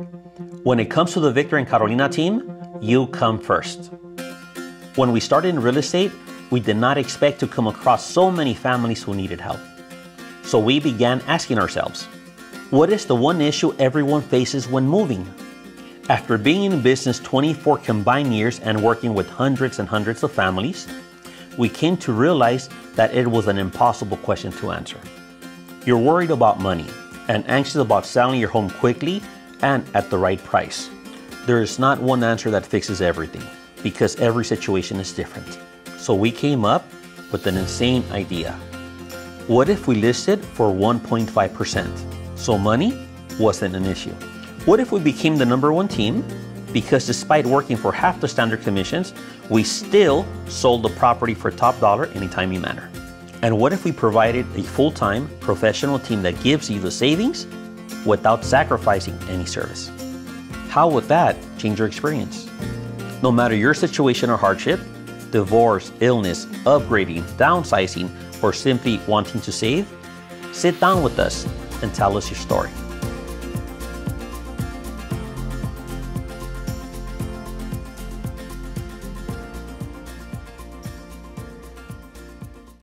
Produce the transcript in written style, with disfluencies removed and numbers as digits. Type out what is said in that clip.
When it comes to the Victor and Carolina team, you come first. When we started in real estate, we did not expect to come across so many families who needed help. So we began asking ourselves, what is the one issue everyone faces when moving? After being in business 24 combined years and working with hundreds and hundreds of families, we came to realize that it was an impossible question to answer. You're worried about money and anxious about selling your home quickly and at the right price. There is not one answer that fixes everything because every situation is different. So we came up with an insane idea. What if we listed for 1.5%? So money wasn't an issue. What if we became the #1 team? Because despite working for half the standard commissions, we still sold the property for top dollar in a timely manner. And what if we provided a full-time professional team that gives you the savings without sacrificing any service? How would that change your experience? No matter your situation or hardship, divorce, illness, upgrading, downsizing, or simply wanting to save, sit down with us and tell us your story.